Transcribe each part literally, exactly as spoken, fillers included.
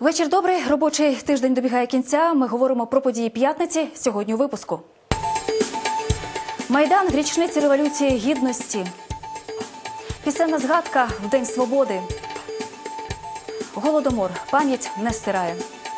Вечір добрий. Робочий тиждень добігає кінця. Ми говоримо про події п'ятниці. Сьогодні у випуску. Майдан в річниці Революції Гідності. Пісенна згадка в День Свободи. Голодомор. Пам'ять не стирає.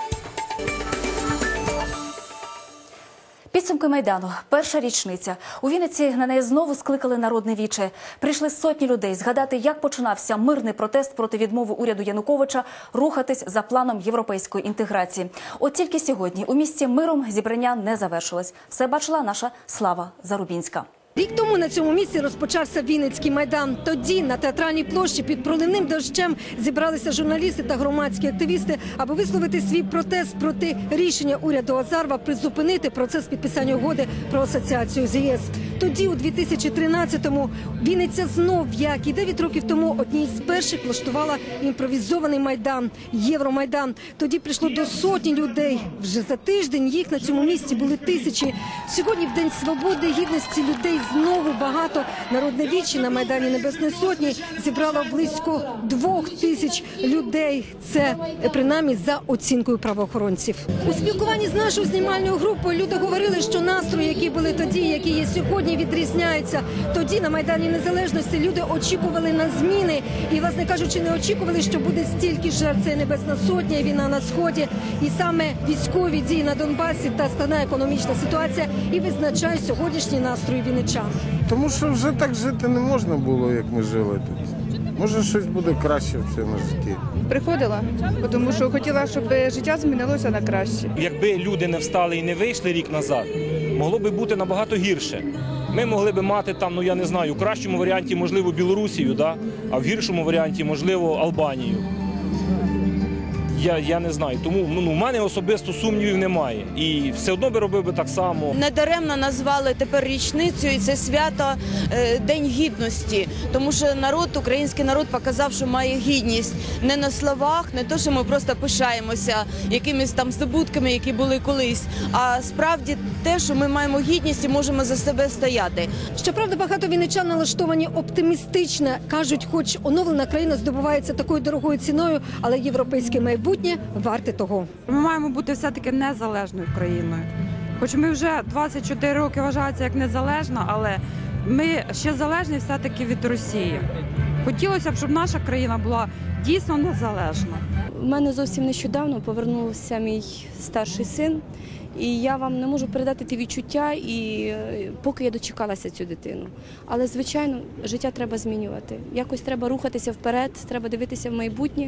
Підсумки Майдану. Перша річниця. У Вінниці на неї знову скликали народне віче. Прийшли сотні людей згадати, як починався мирний протест проти відмови уряду Януковича рухатись за планом європейської інтеграції. От тільки сьогодні у місті миром зібрання не завершилось. Все бачила наша Слава Зарубінська. Рік тому на цьому місці розпочався Вінницький Майдан. Тоді на Театральній площі під проливним дощем зібралися журналісти та громадські активісти, аби висловити свій протест проти рішення уряду Азарова призупинити процес підписання угоди про асоціацію з ЄС. Тоді, у дві тисячі тринадцятому, Вінниця знов, як і дев'ять років тому, одній з перших влаштувала імпровізований Майдан – Євромайдан. Тоді прийшло до сотні людей. Вже за тиждень їх на цьому місці були тисячі. Сьогодні, в День Свободи, Гідності, людей знову багато. Народне віче на Майдані Небесної Сотні зібрало близько двох тисяч людей. Це, принаймні, за оцінкою правоохоронців. У спілкуванні з нашою знімальною групою люди говорили, що настрої, які були тоді, які є сьогодні, відрізняються. Тоді на Майдані Незалежності люди очікували на зміни. І, власне кажучи, не очікували, що буде стільки жертв. Це Небесна Сотня, війна на Сході. І саме військові дії на Донбасі та складна економічна ситуація і визначає сьогоднішні настрої вінничан. Тому що вже так жити не можна було, як ми жили тут. Може, щось буде краще в цьому житті. Приходила, тому що хотіла, щоб життя змінилося на краще. Якби люди не встали і не вийшли рік назад, могло би бути набагато гірше. Ми могли б мати там, ну я не знаю, у кращому варіанті, можливо, Білорусію, да? А в гіршому варіанті, можливо, Албанію. Я, я не знаю, тому ну, в мене особисто сумнівів немає. І все одно би робив би так само. Недаремно назвали тепер річницю, і це свято е, День Гідності. Тому що народ, український народ показав, що має гідність. Не на словах, не то, що ми просто пишаємося якимись там здобутками, які були колись, а справді те, що ми маємо гідність і можемо за себе стояти. Щоправда, багато вінничан налаштовані оптимістично. Кажуть, хоч оновлена країна здобувається такою дорогою ціною, але європейське майбутнє варте того. Ми маємо бути все-таки незалежною країною. Хоч ми вже двадцять чотири роки вважається як незалежна, але ми ще залежні все-таки від Росії. Хотілося б, щоб наша країна була дійсно незалежна. У мене зовсім нещодавно повернувся мій старший син, і я вам не можу передати ті відчуття, і поки я дочекалася цю дитину. Але, звичайно, життя треба змінювати. Якось треба рухатися вперед, треба дивитися в майбутнє.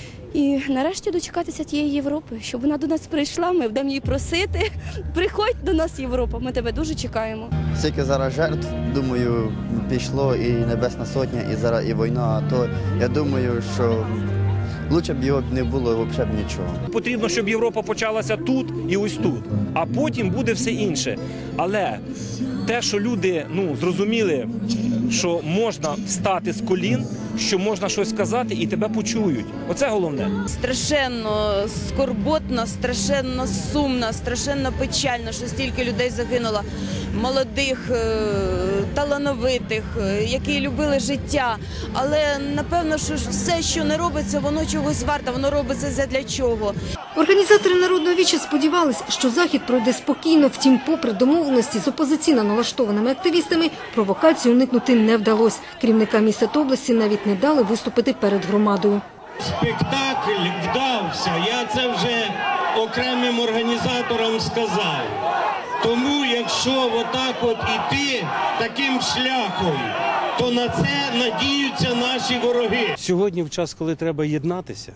І нарешті дочекатися тієї Європи, щоб вона до нас прийшла, ми будемо її просити. Приходь до нас, Європа, ми тебе дуже чекаємо. Скільки зараз жертв, думаю, пішло і Небесна Сотня, і зараз і війна, то я думаю, що лучше б його не було взагалі нічого. Потрібно, щоб Європа почалася тут і ось тут, а потім буде все інше. Але те, що люди ну, зрозуміли, що можна встати з колін, що можна щось сказати і тебе почують. Оце головне. Страшенно скорботно, страшенно сумно, страшенно печально, що стільки людей загинуло. Молодих, талановитих, які любили життя. Але, напевно, що все, що не робиться, воно чогось варте, воно робиться задля чого. Організатори Народного віча сподівалися, що захід пройде спокійно, втім, попри домовленості з опозиційно налаштованими активістами, провокацію уникнути не вдалося. Керівника міста та області навіть не дали виступити перед громадою. Спектакль вдався, я це вже окремим організаторам сказав. Тому, якщо отак от іти таким шляхом, то на це надіються наші вороги. Сьогодні, в час, коли треба єднатися,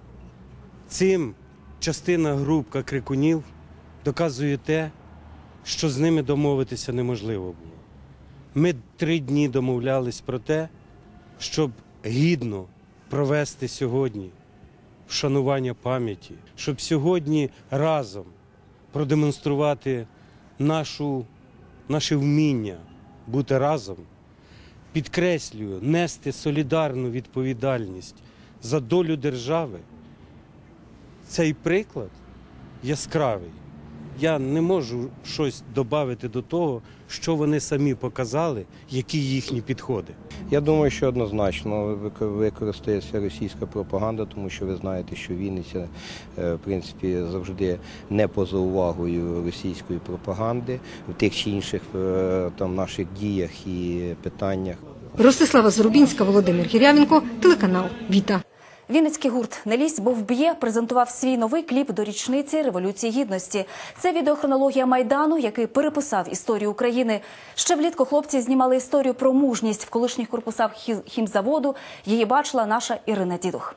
цим частина групка крикунів доказує те, що з ними домовитися неможливо було. Ми три дні домовлялись про те, щоб гідно провести сьогодні вшанування пам'яті, щоб сьогодні разом продемонструвати нашу, наше вміння бути разом, підкреслюю, нести солідарну відповідальність за долю держави. Цей приклад яскравий. Я не можу щось додати до того, що вони самі показали, які їхні підходи. Я думаю, що однозначно використається російська пропаганда, тому що ви знаєте, що Вінниця, в принципі, завжди не поза увагою російської пропаганди в тих чи інших там наших діях і питаннях. Ростислава Зарубінська, Володимир Гірявенко, телеканал «Віта». Вінницький гурт «Не лізь, бо вб'є» презентував свій новий кліп до річниці Революції Гідності. Це відеохронологія Майдану, який переписав історію України. Ще влітку хлопці знімали історію про мужність в колишніх корпусах хімзаводу. Її бачила наша Ірина Дідух.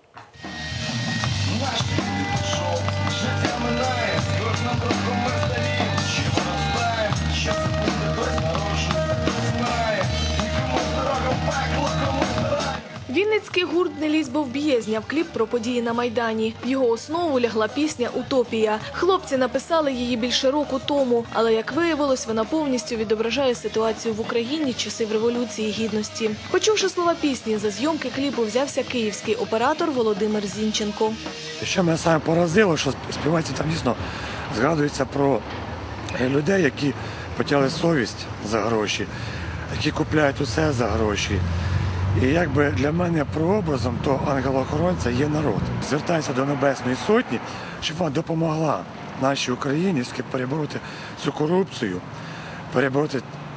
Вінницький гурт «Не лізь, бо вб'є» зняв кліп про події на Майдані. В його основу лягла пісня «Утопія». Хлопці написали її більше року тому, але, як виявилось, вона повністю відображає ситуацію в Україні часів Революції Гідності. Почувши слова пісні, за зйомки кліпу взявся київський оператор Володимир Зінченко. Що мене саме поразило, що співається там дійсно згадується про людей, які потягли совість за гроші, які купляють усе за гроші. І якби для мене прообразом того ангела-охоронця є народ. Звертаюся до Небесної Сотні, щоб вона допомогла нашій Україні перебороти цю корупцію, перебороти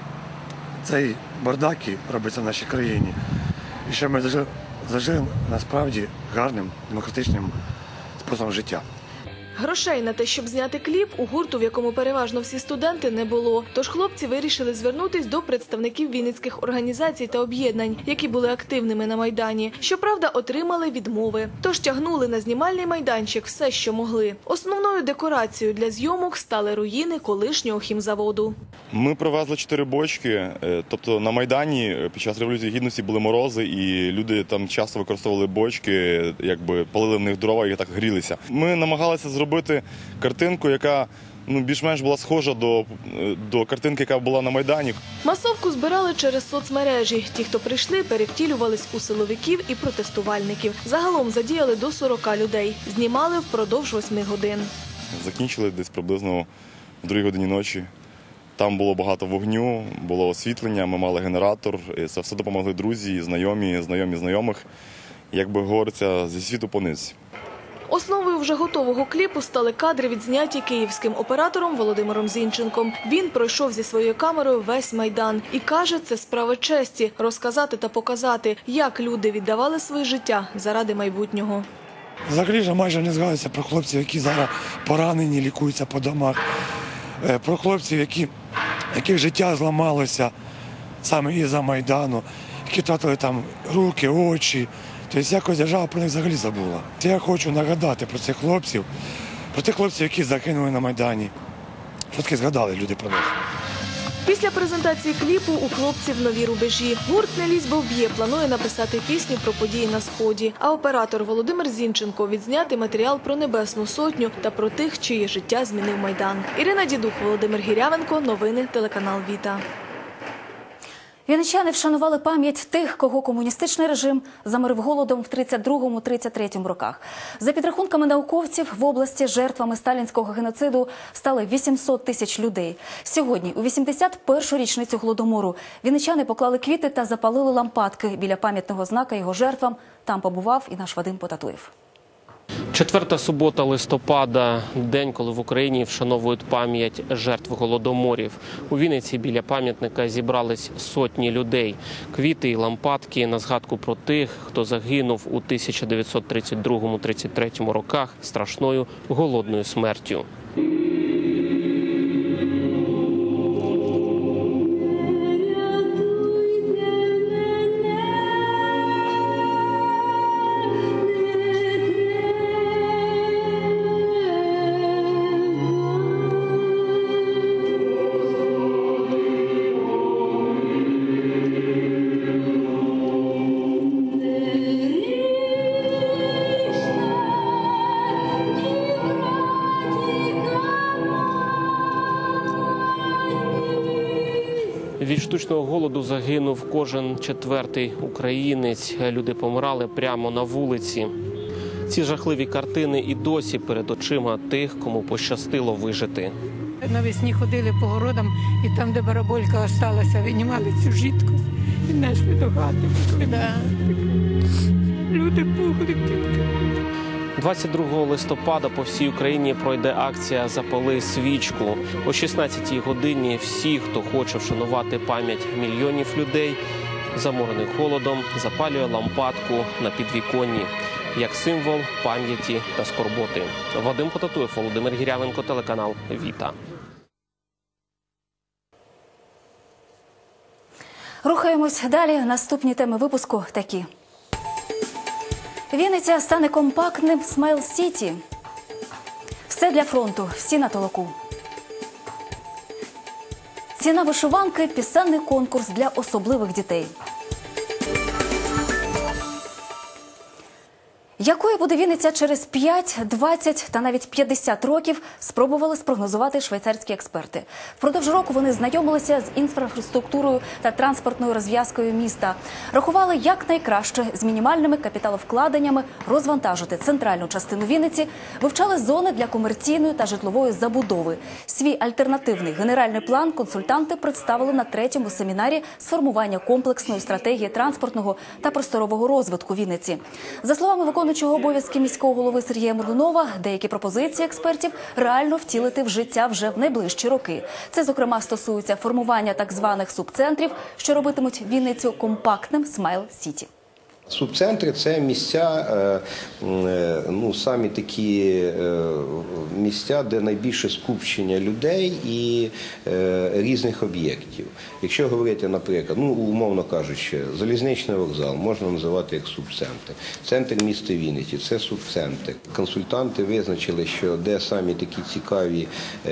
цей бардак, який робиться в нашій країні. І щоб ми зажили, зажили насправді гарним, демократичним способом життя. Грошей на те, щоб зняти кліп, у гурту, в якому переважно всі студенти, не було. Тож хлопці вирішили звернутись до представників вінницьких організацій та об'єднань, які були активними на Майдані. Щоправда, отримали відмови. Тож тягнули на знімальний майданчик все, що могли. Основною декорацією для зйомок стали руїни колишнього хімзаводу. Ми привезли чотири бочки, тобто на Майдані під час Революції Гідності були морози, і люди там часто використовували бочки, якби палили в них дрова і так грілися. Ми намагалися зробити картинку, яка ну, більш-менш була схожа до, до картинки, яка була на Майдані. Масовку збирали через соцмережі. Ті, хто прийшли, перевтілювались у силовиків і протестувальників. Загалом задіяли до сорока людей. Знімали впродовж восьми годин. Закінчили десь приблизно в другій годині ночі. Там було багато вогню, було освітлення, ми мали генератор. І це все допомогли друзі, знайомі, знайомі знайомих, як би говориться, зі світу пониз. Основою вже готового кліпу стали кадри, відзняті київським оператором Володимиром Зінченком. Він пройшов зі своєю камерою весь Майдан. І каже, це справа честі – розказати та показати, як люди віддавали своє життя заради майбутнього. Взагалі ж майже не згадується про хлопців, які зараз поранені, лікуються по домах. Про хлопців, які, яких життя зламалося саме із-за Майдану, які втратили там руки, очі. Тобто якось держава про них взагалі забула. Я хочу нагадати про цих хлопців, про тих хлопців, які загинули на Майдані. Що таки згадали люди про них. Після презентації кліпу у хлопців нові рубежі. Гурт «Не лізь, бо вб'є» планує написати пісню про події на Сході. А оператор Володимир Зінченко відзняти матеріал про Небесну Сотню та про тих, чиє життя змінив Майдан. Ірина Дідух, Володимир Гірявенко. Новини телеканал «Віта». Вінничани вшанували пам'ять тих, кого комуністичний режим заморив голодом в тридцять другому - тридцять третьому роках. За підрахунками науковців, в області жертвами сталінського геноциду стали вісімсот тисяч людей. Сьогодні, у вісімдесят першу річницю Голодомору, вінничани поклали квіти та запалили лампадки біля пам'ятного знака його жертвам. Там побував і наш Вадим Потатуєв. Четверта субота листопада – день, коли в Україні вшановують пам'ять жертв голодоморів. У Вінниці біля пам'ятника зібрались сотні людей. Квіти і лампадки на згадку про тих, хто загинув у тисяча дев'ятсот тридцять другому - тридцять третьому роках страшною голодною смертю. Від штучного голоду загинув кожен четвертий українець. Люди помирали прямо на вулиці. Ці жахливі картини і досі перед очима тих, кому пощастило вижити. Навесні ходили по городам, і там, де бараболька осталася, винімали цю жидкость і несли до хати. Да. Люди пухли. двадцять другого листопада по всій Україні пройде акція «Запали свічку». О шістнадцятій годині всі, хто хоче вшанувати пам'ять мільйонів людей, заморених холодом, запалює лампадку на підвіконні, як символ пам'яті та скорботи. Вадим Потатуєв, Володимир Гірявенко, телеканал «Віта». Рухаємось далі. Наступні теми випуску такі. Вінниця стане компактним смайл-сіті. Все для фронту, всі на толоку. Ціна вишиванки – пісенний конкурс для особливих дітей. Якою буде Вінниця через п'ять, двадцять та навіть п'ятдесят років, спробували спрогнозувати швейцарські експерти. Впродовж року вони знайомилися з інфраструктурою та транспортною розв'язкою міста. Рахували, як найкраще з мінімальними капіталовкладеннями розвантажити центральну частину Вінниці, вивчали зони для комерційної та житлової забудови. Свій альтернативний генеральний план консультанти представили на третьому семінарі з формування комплексної стратегії транспортного та просторового розвитку Вінниці. За словами виконуючого обов'язки міського голови Сергія Моргунова, деякі пропозиції експертів реально втілити в життя вже в найближчі роки. Це, зокрема, стосується формування так званих субцентрів, що робитимуть Вінницю компактним смайл-сіті. Субцентри – це місця, ну, самі такі місця, де найбільше скупчення людей і різних об'єктів. Якщо говорити, наприклад, ну, умовно кажучи, залізничний вокзал можна називати як субцентр. Центр міста Вінниці – це субцентр. Консультанти визначили, що де самі такі цікаві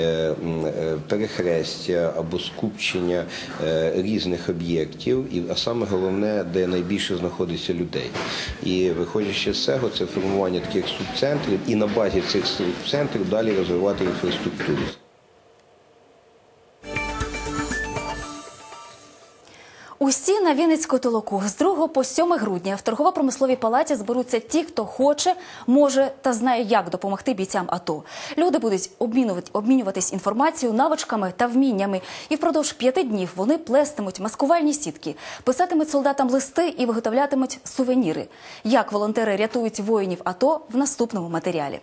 перехрестя або скупчення різних об'єктів, а саме головне, де найбільше знаходиться людей. людей. І виходячи з цього, це формування таких субцентрів і на базі цих субцентрів далі розвивати інфраструктуру. Усі на Вінницьку толоку. З другого по сьоме грудня в торгово-промисловій палаті зберуться ті, хто хоче, може та знає, як допомогти бійцям АТО. Люди будуть обмінювати, обмінюватись інформацією, навичками та вміннями. І впродовж п'яти днів вони плестимуть маскувальні сітки, писатимуть солдатам листи і виготовлятимуть сувеніри. Як волонтери рятують воїнів АТО – в наступному матеріалі.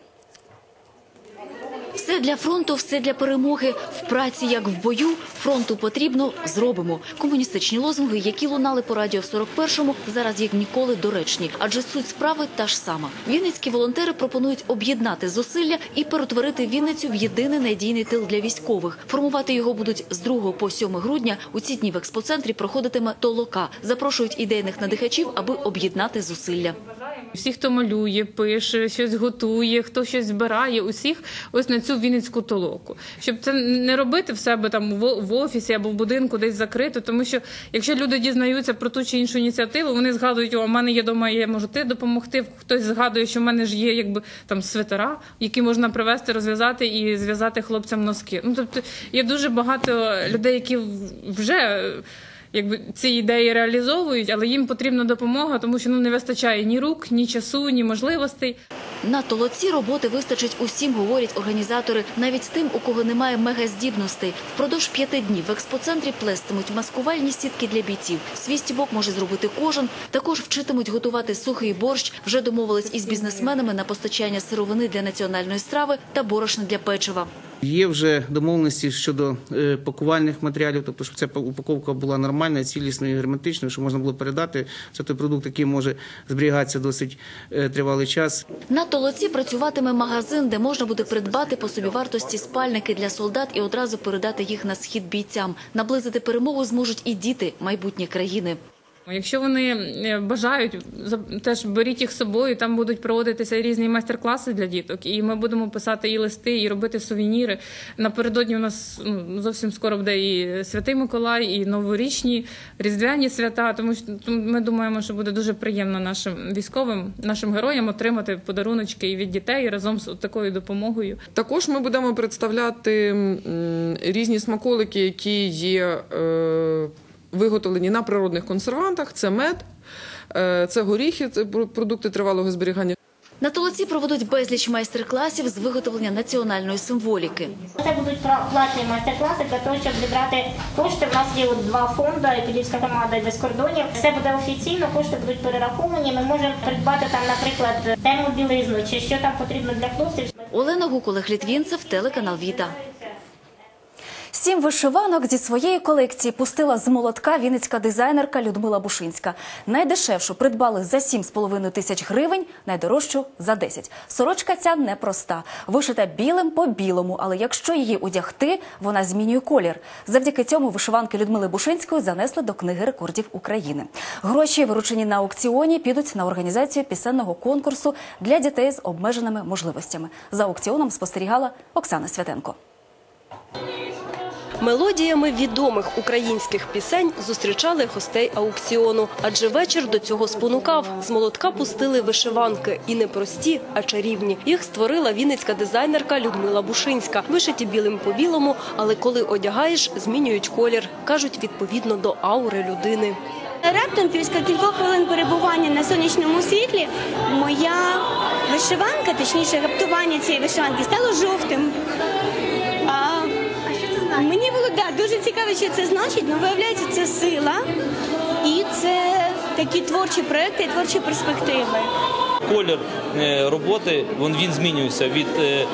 Все для фронту, все для перемоги. В праці, як в бою, фронту потрібно – зробимо. Комуністичні лозунги, які лунали по радіо в сорок першому, зараз як ніколи доречні. Адже суть справи та ж сама. Вінницькі волонтери пропонують об'єднати зусилля і перетворити Вінницю в єдиний надійний тил для військових. Формувати його будуть з другого по сьоме грудня. У ці дні в експоцентрі проходитиме толока. Запрошують ідейних надихачів, аби об'єднати зусилля. Всі, хто малює, пише, щось готує, хто щось збирає, усіх ось на цю Вінницьку толоку. Щоб це не робити в себе там в офісі або в будинку десь закрито, тому що якщо люди дізнаються про ту чи іншу ініціативу, вони згадують, о, в мене є дома, я можу ти допомогти, хтось згадує, що в мене ж є якби там свитера, які можна привезти, розв'язати і зв'язати хлопцям носки. Ну, тобто є дуже багато людей, які вже якби ці ідеї реалізовують, але їм потрібна допомога, тому що ну, не вистачає ні рук, ні часу, ні можливостей. На толоці роботи вистачить усім, говорять організатори, навіть тим, у кого немає мегаздібностей. Впродовж п'яти днів в експоцентрі плестимуть маскувальні сітки для бійців. Свій стібок може зробити кожен. Також вчитимуть готувати сухий борщ. Вже домовились із бізнесменами на постачання сировини для національної страви та борошна для печива. Є вже домовленості щодо пакувальних матеріалів, тобто, щоб ця упаковка була нормальна, цілісною і герметичною, щоб можна було передати. Це той продукт, який може зберігатися досить тривалий час. На толоці працюватиме магазин, де можна буде придбати по собівартості спальники для солдат і одразу передати їх на схід бійцям. Наблизити перемогу зможуть і діти майбутнє країни. Якщо вони бажають, теж беріть їх з собою, там будуть проводитися різні майстер-класи для діток, і ми будемо писати і листи, і робити сувеніри. Напередодні у нас ну, зовсім скоро буде і Святий Миколай, і новорічні, різдвяні свята, тому що ми думаємо, що буде дуже приємно нашим військовим, нашим героям отримати подаруночки і від дітей разом з такою допомогою. Також ми будемо представляти різні смаколики, які є виготовлені на природних консервантах. Це мед, це горіхи, це продукти тривалого зберігання. На толоці проведуть безліч майстер-класів з виготовлення національної символіки. Це будуть платні майстер-класи для того, щоб зібрати кошти. У нас є от два фонди, Подільська громада і без кордонів. Все буде офіційно, кошти будуть перераховані. Ми можемо придбати там, наприклад, термобілизну чи що там потрібно для хлопців. Олена Гук, Олег Літвінцев, телеканал Віта. Сім вишиванок зі своєї колекції пустила з молотка вінницька дизайнерка Людмила Бушинська. Найдешевшу придбали за сім з половиною тисяч гривень, найдорожчу – за десять. Сорочка ця непроста. Вишита білим по білому, але якщо її одягти, вона змінює колір. Завдяки цьому вишиванки Людмили Бушинської занесли до Книги рекордів України. Гроші, виручені на аукціоні, підуть на організацію пісенного конкурсу для дітей з обмеженими можливостями. За аукціоном спостерігала Оксана Святенко. Мелодіями відомих українських пісень зустрічали гостей аукціону. Адже вечір до цього спонукав. З молотка пустили вишиванки. І не прості, а чарівні. Їх створила вінницька дизайнерка Людмила Бушинська. Вишиті білим по білому, але коли одягаєш, змінюють колір. Кажуть, відповідно до аури людини. Раптом після кількох хвилин перебування на сонячному світлі моя вишиванка, точніше гаптування цієї вишиванки, стало жовтим. Мені було да, дуже цікаво, що це значить, але виявляється, це сила і це такі творчі проекти, творчі перспективи. Колір роботи, він змінюється від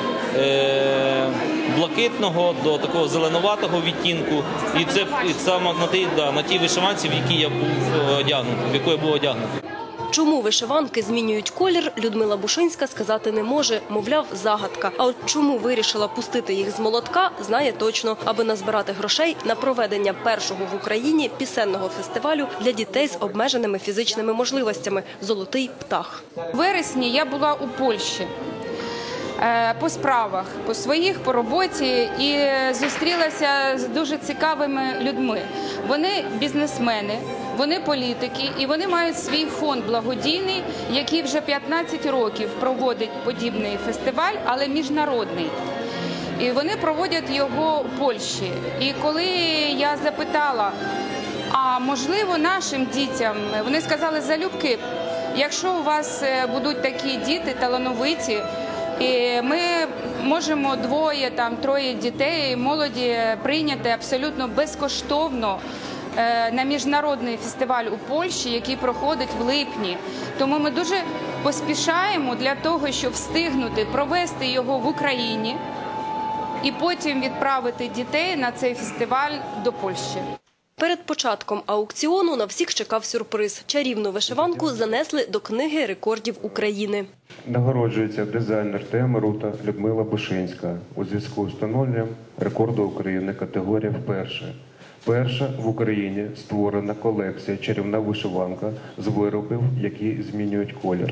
блакитного до такого зеленуватого відтінку. І це саме на тій, да, на тій вишиванці, в якій я був одягнутий, в яку я був одягнутий. Чому вишиванки змінюють колір, Людмила Бушинська сказати не може, мовляв, загадка. А от чому вирішила пустити їх з молотка, знає точно, аби назбирати грошей на проведення першого в Україні пісенного фестивалю для дітей з обмеженими фізичними можливостями «Золотий птах». У вересні я була у Польщі по справах, по своїх, по роботі і зустрілася з дуже цікавими людьми. Вони бізнесмени, вони політики і вони мають свій фонд благодійний, який вже п'ятнадцять років проводить подібний фестиваль, але міжнародний. І вони проводять його у Польщі. І коли я запитала, а можливо нашим дітям, вони сказали, залюбки, якщо у вас будуть такі діти талановиті, і ми можемо двоє, там, троє дітей, молоді прийняти абсолютно безкоштовно на міжнародний фестиваль у Польщі, який проходить в липні. Тому ми дуже поспішаємо для того, щоб встигнути провести його в Україні і потім відправити дітей на цей фестиваль до Польщі. Перед початком аукціону на всіх чекав сюрприз. Чарівну вишиванку занесли до Книги рекордів України. Нагороджується дизайнер теми Рута Людмила Бушинська у зв'язку з встановленням рекорду України категорія «Вперше». Перша в Україні створена колекція «Чарівна вишиванка» з виробів, які змінюють колір.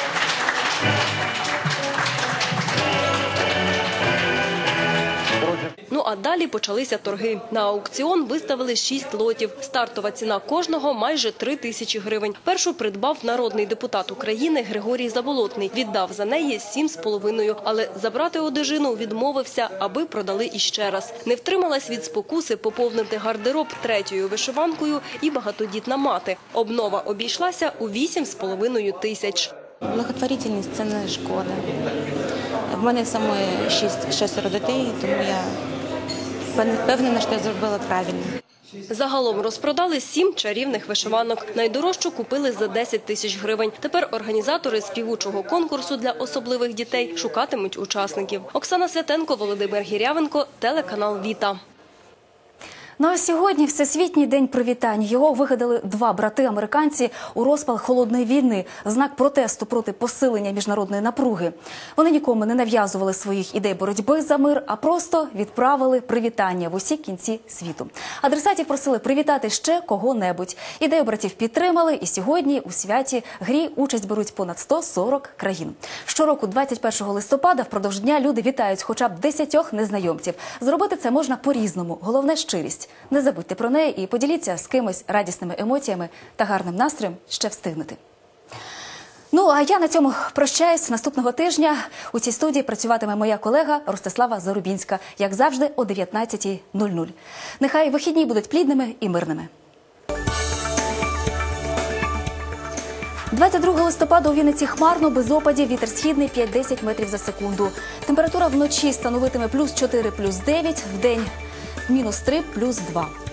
Ну а далі почалися торги. На аукціон виставили шість лотів. Стартова ціна кожного – майже три тисячі гривень. Першу придбав народний депутат України Григорій Заболотний. Віддав за неї сім з половиною, але забрати одежину відмовився, аби продали іще раз. Не втрималась від спокуси поповнити гардероб третьою вишиванкою і багатодітна мати. Обнова обійшлася у вісім з половиною тисяч. Благотворительність – це не шкода. В мене самої шість, шестеро дітей, тому я впевнена, що я зробила правильно. Загалом розпродали сім чарівних вишиванок. Найдорожчу купили за десять тисяч гривень. Тепер організатори співучого конкурсу для особливих дітей шукатимуть учасників. Оксана Святенко, Володимир Гірявенко, телеканал Віта. Ну а сьогодні Всесвітній день привітань. Його вигадали два брати-американці у розпал холодної війни, в знак протесту проти посилення міжнародної напруги. Вони нікому не нав'язували своїх ідей боротьби за мир, а просто відправили привітання в усі кінці світу. Адресатів просили привітати ще кого-небудь. Ідею братів підтримали, і сьогодні у святі грі участь беруть понад сто сорок країн. Щороку двадцять першого листопада впродовж дня люди вітають хоча б десятьох незнайомців. Зробити це можна по-різному, головне – щирість. Не забудьте про неї і поділіться з кимось радісними емоціями та гарним настроєм ще встигнути. Ну, а я на цьому прощаюсь. Наступного тижня у цій студії працюватиме моя колега Ростислава Зарубінська, як завжди, о дев'ятнадцятій нуль нуль. Нехай вихідні будуть плідними і мирними. двадцять другого листопада у Вінниці хмарно, без опадів, вітер східний п'ять-десять метрів за секунду. Температура вночі становитиме плюс чотири, плюс дев'ять, вдень мінус три, плюс два.